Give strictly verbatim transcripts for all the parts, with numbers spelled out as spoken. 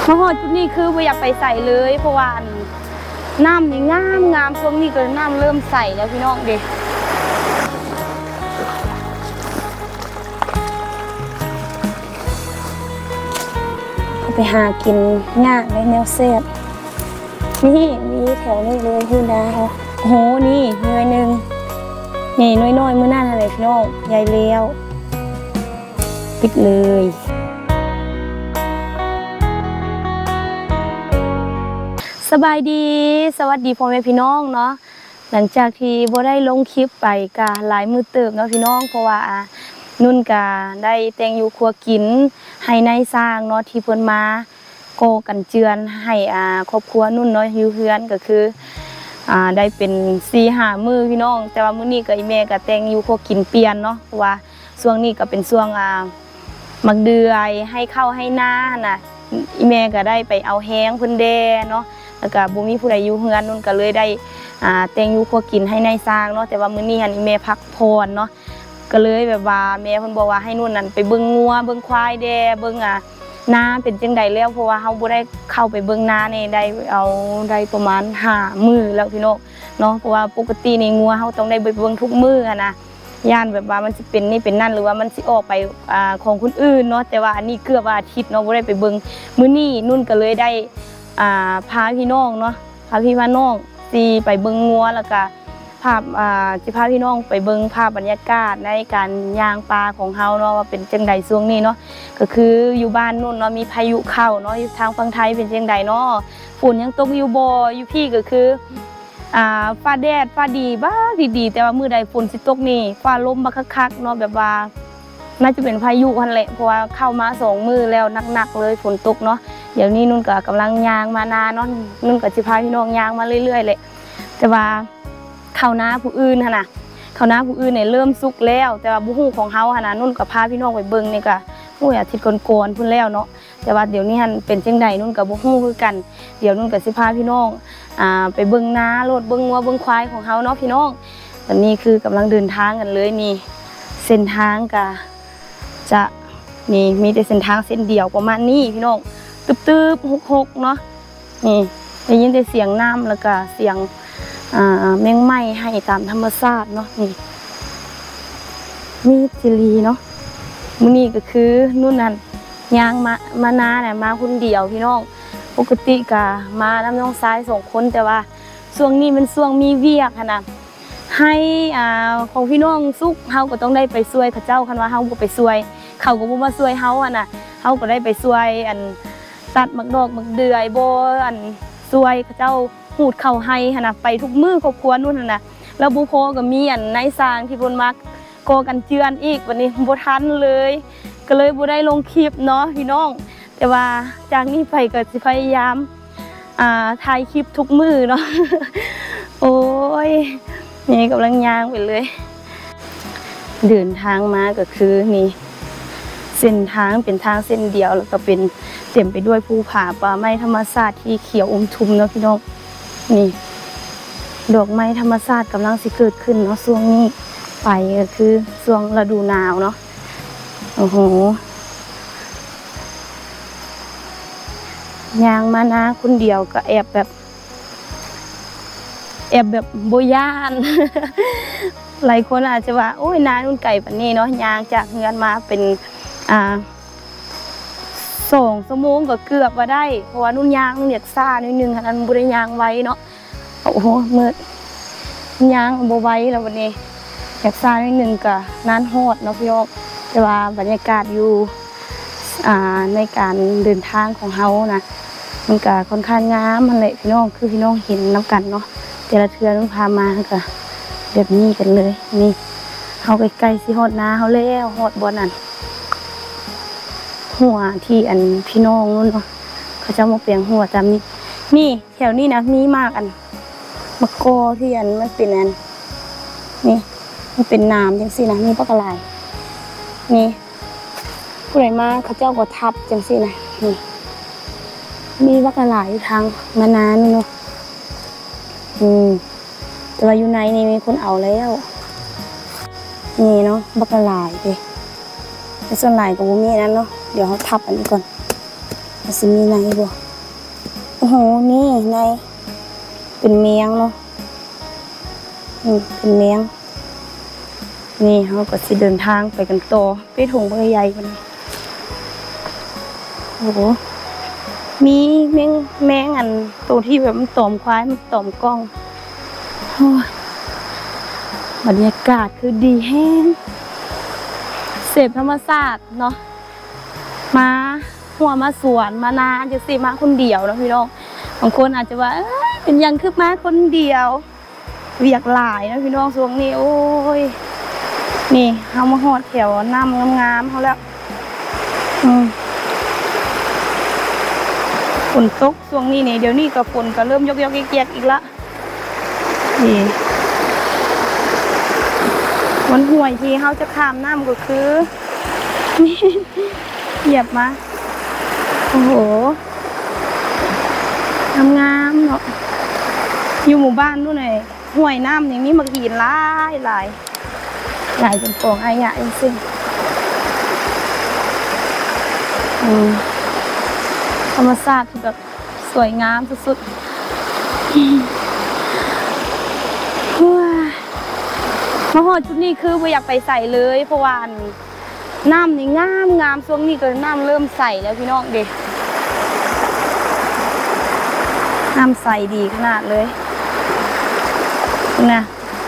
มาหอดจุดนี้คือไม่อยากไปใส่เลยเพราะว่าน้ำนี่งามงามช่วงนี้ก็น้ำเริ่มใส่แล้วพี่น้องเด็กไปหากินง่ายในแนวเซฟนี่มีแถวนี้เลยพี่ดาวโอ้โหนี่หน่วยหนึ่งนี่น้อยน้อยมือหน้าอะไรพี่น้องใหญ่เลี้ยวปิดเลยสบายดีสวัสดีพ่อแม่พี่น้องเนาะหลังจากที่โบได้ลงคลิปไปกะหลายมือเติมเนาะพี่น้องเพราะว่านุ่นกะได้แต่งอยู่ครัวกินให้ในสร้างเนาะที่เพิ่นมาโกกันเจือนให้อ่าครอบครัวนุ่นเนาะอยู่เฮือนก็คืออ่าได้เป็นสี่ห้ามือพี่น้องแต่ว่ามื้อนี้ก็อีแม่ก็แต่งอยู่ครัวกินเปลี่ยนเนาะเพราะว่าช่วงนี้ก็เป็นช่วงอ่ามักเดือยให้เข้าให้หน้าน่ะอีแม่ก็ได้ไปเอาแห้งเพิ่นแดเนาะแล้วก็บ่มีผู้ใดอยู่เฮือนนุ่นก็เลยได้อ่าแต่งอยู่ครัวกินให้ในสร้างเนาะแต่ว่ามื้อนี้หันอีแม่พักผ่อนเนาะก็เลยแบบว่าแม่เพิ่นบอกว่าให้นุ่นนั่นไปเบิ่งงัวเบิ่งควายแดเบิ่งอ่ะนาเป็นจังได๋แล้วเพราะว่าเฮาบ่ได้เข้าไปเบิ่งนานี่ได้เอาได้ประมาณห้ามื้อแล้วพี่น้องเนาะเพราะว่าปกตินี่งัวเฮาต้องได้ไปเบิ่งทุกมื้ออ่ะนะย่านแบบว่ามันสิเป็นนี่เป็นนั่นหรือว่ามันสิออกไปอ่าของคนอื่นเนาะแต่ว่าอันนี้เกือบว่าอาทิตย์เนาะบ่ได้ไปเบิ่งมื้อนี้นุ่นก็เลยได้อ่าพาพี่น้องเนาะพาพี่พาน้องสิไปเบิ่งงัวแล้วก็ภาพอ่าสิพาพี่น้องไปเบิ่งภาพบรรยากาศในการย่างปลาของเฮาเนาะว่าเป็นจังได๋ช่วงนี้เนาะก็คืออยู่บ้านนู่นเนาะมีพายุเข้าเนาะอยู่ทางฝั่งไทยเป็นจังได๋เนาะฝนยังตกอยู่บ่อยู่พี่ก็คืออ่าฟ้าแดดฟ้าดีบ้าดีๆแต่ว่ามื้อใดฝนสิตกนี่ฟ้าลมบักคักๆเนาะแบบว่าน่าจะเป็นพายุหั่นแหละเพราะว่าเข้ามาสองมื้อแล้วหนักๆเลยฝนตกเนาะเดี๋ยวนี้นุ่นก็กำลังย่างมานาเนาะนุ่นก็สิพาพี่น้องย่างมาเรื่อยๆแหละแต่ว่าข้าวนาผู้อื่นหั่นน่ะข้าวนาผู้อื่นเนี่ยเริ่มสุกแล้วแต่ว่าบ่ฮู้ของเฮาหั่นน่ะนุ่นก็พาพี่น้องไปเบิ่งนี่ก็โอ้ยอาทิตย์ก่อนๆพุ่นแล้วเนาะแต่ว่าเดี๋ยวนี้หั่นเป็นจังไดนุ่นก็บ่ฮู้คือกันเดี๋ยวนุ่นก็สิพาพี่น้องอ่าไปเบิ่งนาโลดเบิ่งงัวเบิ่งควายของเฮาเนาะพี่น้องตอนนี้คือกำลังเดินทางกันเลยนี่เส้นทางก็จะนี่มีแต่เส้นทางเส้นเดียวประมาณนี้พี่น้องตึบๆหกๆเนาะนี่ได้ยินแต่เสียงน้ำแล้วก็เสียงอ่าแมงไม้ให้ตามธรรมชาติเนาะนี่มีจิลีเนาะมื้อนี้ก็คือนู่นนั่นย่างมามานาเนี่ยมาคนเดียวพี่น้องปกติก็มาน้ำน้องซ้ายสองคนแต่ว่าช่วงนี้มันช่วงมีเวียกขนาดให้อ่าของพี่น้องสุกเฮาก็ต้องได้ไปช่วยเขาเจ้าคันว่าเฮาบ่ไปช่วยเขาก็บ่มาช่วยเฮาอ่ะน่ะเฮาก็ได้ไปช่วยอันตัดมักดอกมักเดือยบ่อันช่วยเขาเจ้าหูดเข่าให้ขนาดไปทุกมือครอบครัวนู่นน่ะแล้วบุโพก็มีอันในสร้างที่บนมักโกกันเจือนอีกวันนี้บ่ทันเลยก็เลยบ่ได้ลงคลิปเนาะพี่น้องแต่ว่าจากนี้ไปก็สิพยายามอ่าถ่ายคลิปทุกมือเนาะ โอ้ยนี่กำลังย่างไปเลยเดินทางมาก็คือนี่เส้นทางเป็นทางเส้นเดียวแล้วก็เป็นเต็มไปด้วยภูผาป่าไม้ธรรมชาติที่เขียวอมทุมเนาะพี่น้องนี่ดอกไม้ธรรมชาติกำลังสิเกิดขึ้นเนาะช่วงนี้ไปก็คือช่วงฤดูหนาวเนาะโอ้โหยางมานะคนเดียวก็แอบแบบแอบแบบโบย่าน หลายคนอาจจะว่าโอ้ยนานุ่นไก่แบบนี้เนาะยางจากเงินมาเป็นอ่าสองชั่วโมงก็เกือบว่าได้เพราะว่านุ่นยางนุ่นอยากซ่านิดนึงขนาดบุได้ยางไว้เนาะโอ้โหมืดยางโบไว้แล้ววันนี้อยากซ่านิดนึงกับน้ำฮอดเนาะพี่น้องแต่ว่าบรรยากาศอยู่อ่าในการเดินทางของเฮานะมันก็ค่อนข้างงามมันเลยพี่น้องคือพี่น้องเห็นน้ำกันเนาะแต่ละเทือนุ่นพามาก็แบบนี้กันเลยนี่เฮาใกล้ๆสิฮอดนาเฮาแล้วฮอดบ่อนั่นหัวที่อันพี่น้องนู่นเนาะเขาจะมาเปลี่ยนหัวตามนี้นี่แถวนี้นะมีมากอันมะกอที่อันมันเป็นอันนี่มันเป็นน้ำจังสินะมีปลากระไรนี่ผู้ใดมาเขาเจ้าก็ทับจังสินะนี่มีปลากระไรอยู่ทางมานานเนาะอืมแต่ว่าอยู่ในนี่มีคนเอาแล้วนี่เนาะปลากระไรดิแต่ส่วนหลายกับบุมีนั้นเนาะเดี๋ยวเขาทับอันนี้ก่อนมันสิมีในบ่โอ้โหนี่ในเป็นเมียงเนาะอืมเป็นเมียงนี่เขาก็สิเดินทางไปกันต่อไปถุงใบใหญ่กันโอ้โหมีแมงแมงอันตัวที่แบบมันตอมควายมันตอมกล้องโอ้ยบรรยากาศคือดีแห้งเสพธรรมศาสตร์เนาะมาหัวมาสวนมานาจะสิมาคนเดียวนะพี่น้องบางคนอาจจะว่าเป็นยังคือมาคนเดียวเวียกหลายนะพี่น้องช่วงนี้โอ้ยนี่เขามาหอดแถวน้ำงามๆเขาแล้วอืมฝนตกช่วงนี้เนี่ยเดี๋ยวนี้กับฝนก็เริ่มยกยกเกียกอีกละนี่วันห่วยที่เขาจะข้ามน้ำก็คือนี่เหยียบมาโอ้โหงามๆเนาะอยู่หมู่บ้านนู่นเลยห่วยน้ำอย่างนี้มาหินหลายหลายหลายจนฟองไอ้ยะจริงๆอืมธรรมชาติที่แบบสวยงามสุดๆมาหอดชุดนี้คือไม่อยากไปใส่เลยเพราะว่าน้ำนี่งามงามช่วงนี้ก็น้ำเริ่มใสแล้วพี่น้องเด็กน้ำใสดีขนาดเลยนะ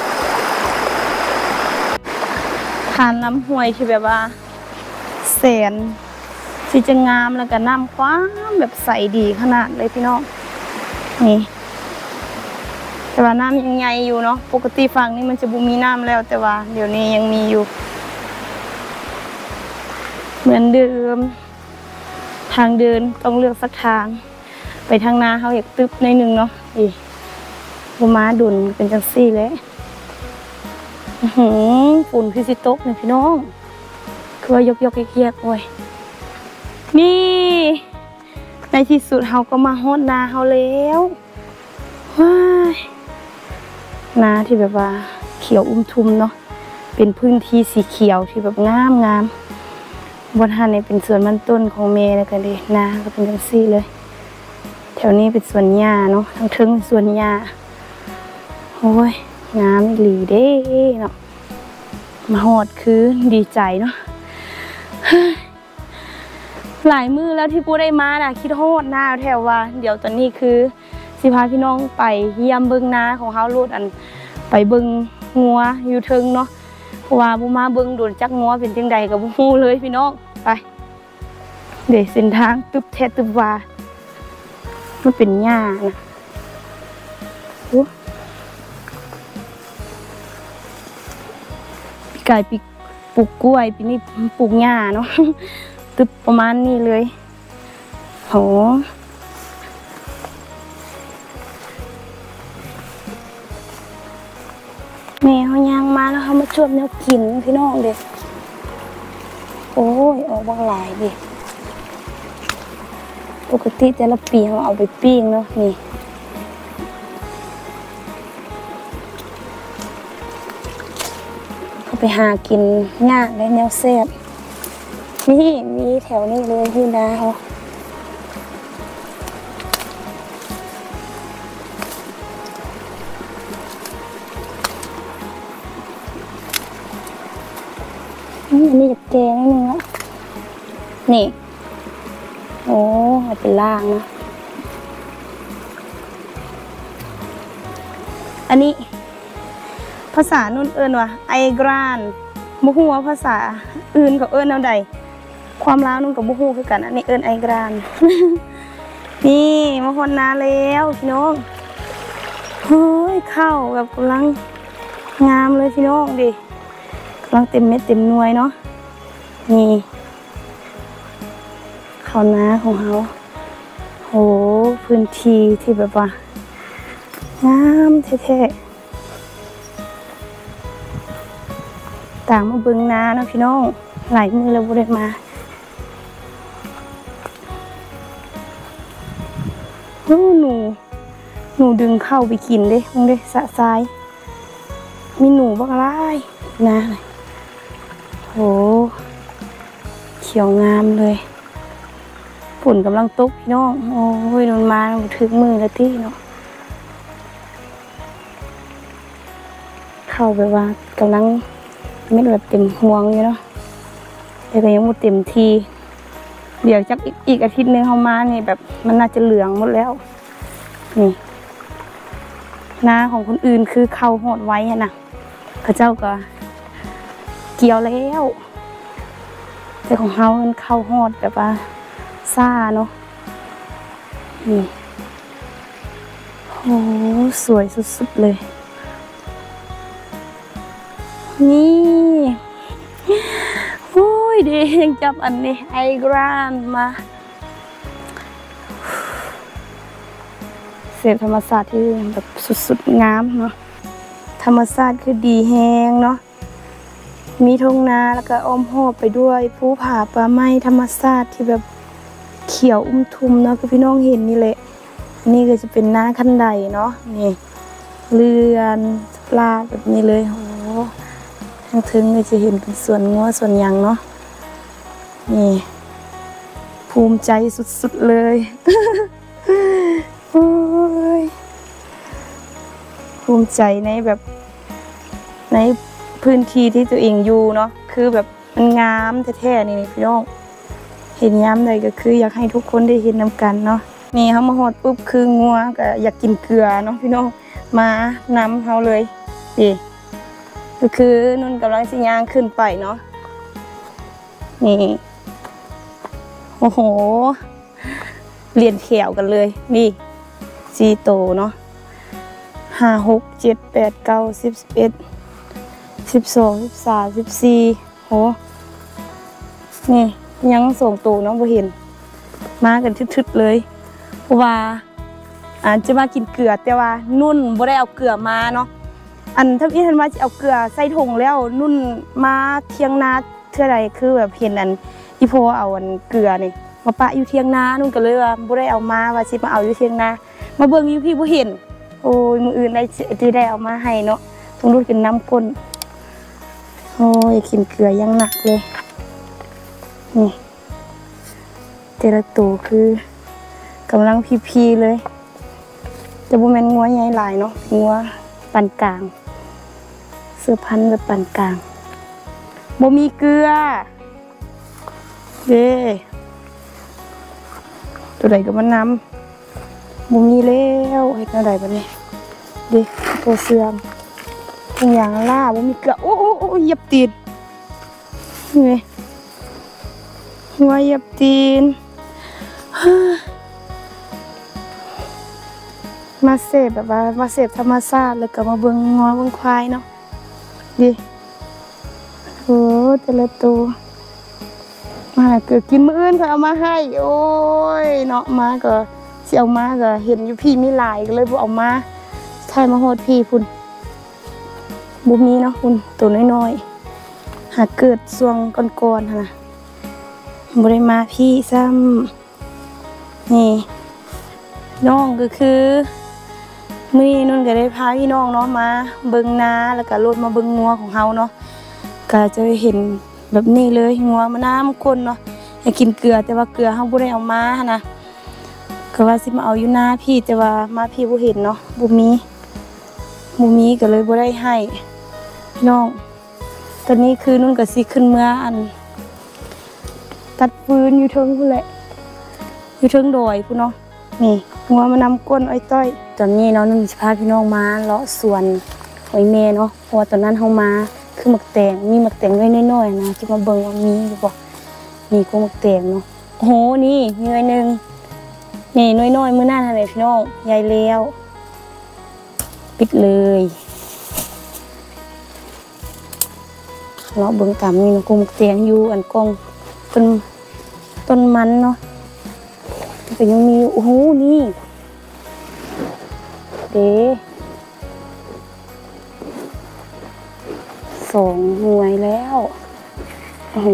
ทานน้ำห้วยที่แบบว่าแสนที่จะงามแล้วก็น้ำคว้าแบบใสดีขนาดเลยพี่น้องนี่แต่ว่าน้ำยังไงอยู่เนาะปกติฝั่งนี้มันจะบุมีน้ำแล้วแต่ว่าเดี๋ยวนี้ยังมีอยู่เหมือนเดิมทางเดินต้องเลือกสักทางไปทางนาเขาอยากตึ๊บในหนึ่งเนาะอีบูม้าดุนเป็นจังซี่เลยหืมฝุ่นพิซิโต๊กเนี่ยพี่น้องคือว่ายกยกเกียกๆโอ้ยนี่ในที่สุดเขาก็มาฮอดนาเขาแล้วว้ายนาที่แบบว่าเขียวอุ้มทุมเนาะเป็นพื้นที่สีเขียวที่แบบงามงามบนหาดเนี่ยเป็นสวนมันต้นของเมย์เลยกันดินาก็เป็นจังซี่เลยแถวนี้เป็นสวนหญ้าเนาะทั้งทึงสวนหญ้าโอ้ยงามหลีเด้เนาะมาหอดคือดีใจเนาะหลายมือแล้วที่ปูได้มาน่ะคิดโหดหน้าแถวว่าเดี๋ยวตอนนี้คือสิพาพี่น้องไปเยี่ยมเบิ้งนาของเฮาลูดอันไปเบิ้งงัวอยู่เทิงเนาะเพราะว่าบูมาเบิ้งโดนจักงัวเป็นจังใดกับบูฮู้เลยพี่น้องไปเดี๋ยวเส้นทางตึบแทะตึบว่ามันเป็นหญ้านะโอ้ปีกายปีปลูกกล้วยปีนี้ปลูกหญ้าเนาะตึบประมาณนี้เลยโหแม่เขาย่างมาแล้วเขามาชวนแนวกินพี่น้องเด็กโอ้ยออกบางหลายดิปกติแต่ละปีเขาเอาไปปิ้งเนาะนี่เขาไปหากินยากได้แนวแซ่บนี่มีแถวนี้เลยที่นาเขาอันนี้จะแกงนิดนึงละนี่โอ้เอาไปล่างนะอันนี้ภาษานุ่นเอิญว่ะไอกรานบุหัวภาษาอื่นกับเอิญเอาใดความล้าวนุ่นกับบุหัวคือกันอันนี้เอิญไอกราน นี่มาคนนาแล้วพี่น้องเฮ้ยข้าวแบบกำลังงามเลยพี่น้องดิกำลังเต็มเม็ดเต็มหน่วยเนาะนี่ข้าวนาของเขาโหพื้นที่ที่แบบว่างามแท้ๆต่างมาเบิ้งนาเนาะพี่น้องหลายมือเราบ่ได้มาโอ้หนูหนูดึงเข้าไปกินเลยมองเลยสะซ้ายมีหนูบ้างไรนะโหเขียวงามเลยฝนกำลังตกพี่น้องโอ้ยนนมาถึงมือแล้วที่เนาะเข้าไปว่ากำลังไม่แบบเต็มห่วงอยู่เนาะแต่ก็ยังไม่เต็มทีเดี๋ยวจักอีกอาทิตย์นึงเข้ามานี่แบบมันน่าจะเหลืองหมดแล้วนี่นาของคนอื่นคือเข้าหอดไว้นะข้าเจ้าก็เกี่ยวแล้วแต่ของเขามันเข้าหอดแบบว่าซ่าเนาะนี่โอ้สวยสุดๆเลยนี่โอ้ยดียังจับอันนี้ไอกรานมาเสพธรรมศาสตร์ที่แบบสุดๆงามเนาะธรรมศาสตร์คือดีแฮงเนาะมีทุ่งนาแล้วก็อ้อมหอบไปด้วยภูผาป่าไม้ธรรมศาสตร์ที่แบบเขียวอุ้มทุมเนาะคือพี่น้องเห็นนี่แหละนี่ก็จะเป็นนาคันไดเนาะนี่เรือนปลาแบบนี้เลยโอ้ทางถึงก็จะเห็นเป็นส่วนงัวส่วนยางเนาะนี่ภูมิใจสุดๆเลยโอ้ยภูมิใจในแบบในพื้นที่ที่ตัวเองอยู่เนาะคือแบบมันงามแท้ๆนี่พี่น้องเห็นย้ำเลยก็คืออยากให้ทุกคนได้เห็นนำกันเนาะนี่เขามาหดปุ๊บคืองัวก็อยากกินเกลือเนาะพี่น้องมานำเขาเลยดีก็คือนุ่นกำลังสิย่างขึ้นไปเนาะนี่โอ้โหเรียนแถวกันเลยนี่จีโตเนาะห้าหกเจ็ดแปดเก้าสิบสิบเอ็ดสิบสองสิบสามสิบสี่โหนี่ยังส่งตูน้องบ่เห็นมากันทึดๆเลยเพราะว่าอาจจะมากินเกลือแต่ว่านุ่นบ่ได้เอาเกลือมาเนาะอันถ้าพี่ทันว่าจะเอาเกลือใส่ถุงแล้วนุ่นมาเที่ยงนาเท่าไรคือแบบเห็นอันอีโพเอาอันเกลือนี่มาปะอยู่เที่ยงนานุ่นก็เลยว่าบ่ได้เอามาว่าสิมาเอาอยู่เที่ยงนามาเบิ่งอยู่พี่บ่เห็นโอ้ยมืออื่นได้ที่ได้เอามาให้เนาะต้องรู้เป็นน้ำก้นโอ้ยกินเกลือยังหนักเลยนี่แต่ละตัวคือกำลังพีๆเลยจะบ่แม่นงัวใหญ่หลายเนาะงัวปานกลางเสื้อพันธุ์แบบปานกลางบ่มีเกลือเด้ตัวใดก็มันนำบ่มีแล้วเฮ็ดแนวใดบัดนี้เด้ตัวเสื่อมทุกอย่างล่าบ่มีเกลือโอ้โอ้โอ้เหยียบตีนนี่หัวเหยียบตีนมาเสพแบบว่ามาเสพธรรมชาติแล้วก็มาเบิ่งงัวเบิ่งควายเนาะดิโอ้แต่ละตัวมาเกิดกินมื้ออื่นเขาเอามาให้โอ้ยเนาะมาก็สิเอามาก็เห็นอยู่พี่มีหลายก็เลยบ่เอามาถ่ายมาโหดพี่พุ่นบ่มีเนาะพุ่นตัวน้อยๆหาเกิดช่วงก่อนๆหั่นน่ะบ่ได้มาพี่ซ้ำนี่น้องก็คือมื้อนี้นุ่นก็ได้พาพี่น้องเนาะมาเบิ่งนาแล้วก็รถมาเบิ่งงัวของเฮาเนาะก็จะเห็นแบบนี้เลยงัวมันน้ำข้นเนาะอยากกินเกลือแต่ว่าเกลือเฮาบ่ได้เอามาหั่นน่ะก็ว่าสิมาเอาอยู่นาพี่แต่ว่ามาพี่บ่เห็นเนาะบ่มีบ่มีก็เลยบ่ได้ให้พี่น้องตอนนี้คือนุ่นก็สิขึ้นเมื่ออันตัดฟืนอยู่เทิงพุ่นแหละอยู่เทิงดอยพุ่นเนาะนี่งัวมานำก้นอ้อยต้อยตอนนี้เนาะนุ่นสิพาพี่น้องมาเลาะสวนอ้อยแม่เนาะเพราะว่าตอนนั้นเฮามาคือหมักแตงมีหมักแตงน้อยๆนะที่มาเบิ่งว่ามีอยู่บ่นี่ก็หมักแตงเนาะโอ้โหนี่มีหน่อยนึงนี่น้อยๆมื้อหน้าหั่นแหละพี่น้องใหญ่แล้วปิดเลยเลาะเบิ่งตามนี่เนาะก็หมักแตงอยู่อันกองต้นต้นมันเนาะแต่ยังมีโอ้โหนี่เด้สองหน่วยแล้วโอ้โห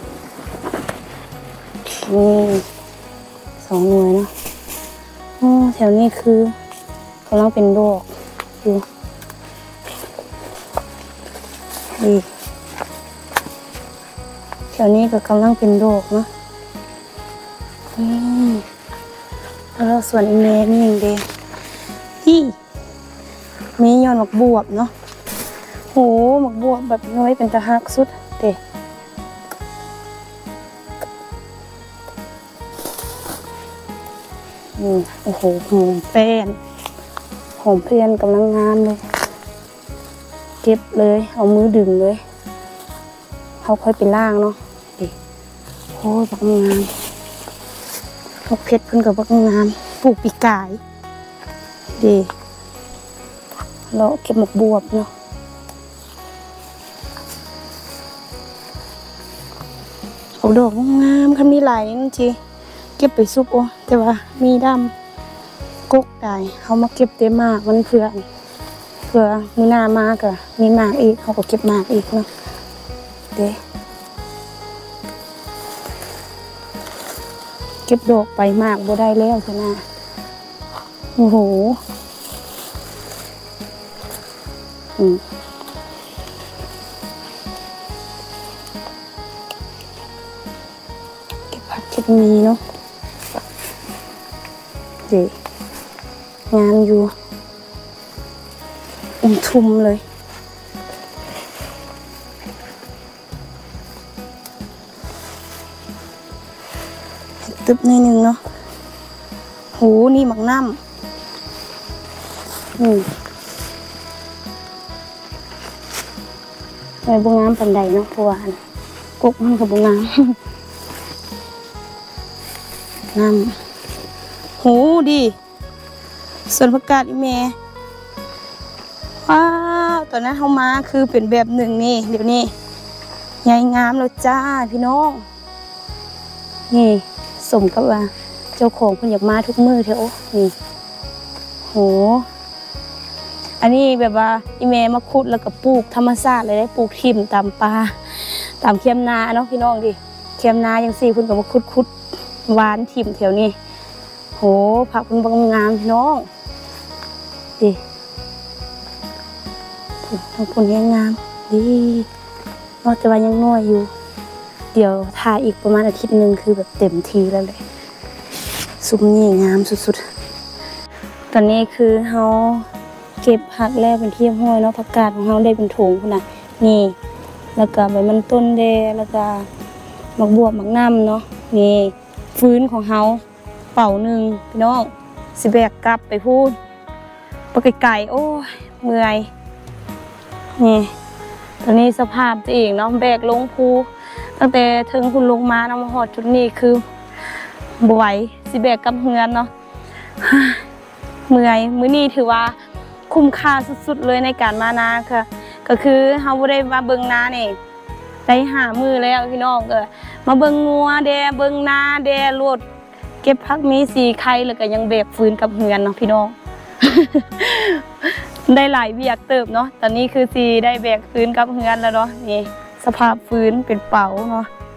นี่สองหน่วยเนาะโอ้แถวนี้คือกำลังเป็นดอกอยู่นี่แถวนี้ก็กำลังเป็นดอกเนาะอืมแล้วส่วนอีเมนี่อย่างเดียวที่มียอดหมักบวบเนาะโหหมักบวบแบบน้อยเป็นตะหักสุดเด็อืมโอ้โหหอมแป้นหอมเพลียนกำลังงามเลยเก็บเลยเอามือดึงเลยเขาค่อยไปล่างเนาะดิโอ้บักงามบักเพชรเพิ่นกับบักงามปลูกปีกไก่ดิเราเก็บหมกบวบเนาะเอาดอกงามคันมีหลายนั่นจีเก็บไปซุปโอ้แต่ว่ามีดำกกได้เขามาเก็บเต็มมากมันเพื่อนเพื่อมือหน้ามากอะมีมากอีกเขาก็เก็บมากอีกเนาะเด้เก็บดอกไปมากบ่ได้แล้วใช่ไหมโอ้โหอืมเก็บผักเก็บมีเนาะเด้งามอยู่อุ้มทุ่มเลยตึบนิดนึงเนาะโหนี่หมักน้ำอืมไปบุงงามปันใดเนาะเพราะว่ากุ๊กมันกับบุงงามน้ำโหดีส่วนผักกาดอีเมว้าวตอนนั้นเขามาคือเป็นแบบหนึ่งนี่เดี๋ยวนี้ใหญ่งามแล้วจ้าพี่น้องนี่สมกับว่าเจ้าของเพิ่นอยากมาทุกมือเถอะโอ้นี่โหอันนี้แบบว่าอีเมมาขุดแล้วก็ปลูกธรรมชาติเลยได้ปลูกทิ่มตามปลาตามเคียมนาเนาะพี่น้องดิเคียมนาอย่างสี่คุณก็มาขุดขุดหวานทิ่มแถวนี้โหผักมันบางงามพี่น้องดิทั้งคนยังงามดีนอกจากว่ายังน้อยอยู่เดี๋ยวทาอีกประมาณอาทิตย์หนึ่งคือแบบเต็มทีแล้วเลยซุ้มนี่งามสุดๆตอนนี้คือเขาเก็บผักแรกเป็นที่ห้อยเนาะผักกาดของเขาได้เป็นถุงนะนี่แล้วก็ใบมันต้นเดแล้วก็หมักบวบหมักน้ำเนาะนี่ฟื้นของเขาเป่าหนึ่งพี่น้องสิแบกกลับไปพูดปลาไก่โอ้ยเมื่อยนี่ตอนนี้สภาพตัวเองเนาะแบกลงภูตั้งแต่ถึงคุณลงมานะมาหอดจุดนี้คือบไหวสิแบกกับเฮือนเนาะเมื่อยมื้อนี้ถือว่าคุ้มค่าสุดๆเลยในการมานาค่ะก็คือเฮาบ่ได้มาเบิ่งนานี่ได้หามือแล้วพี่น้องเออมาเบิ่งงัวแดเบิ่งนาแดรถเก็บผักมีสีไข่แล้วก็ยังแบกฟืนกับเฮือนเนาะพี่น้อง ได้หลายเวียกเติบเนาะตอนนี้คือสีได้แบกฟืนกับเฮือนแล้วเนาะนี่สภาพฟืนเป็นเป๋าเนาะ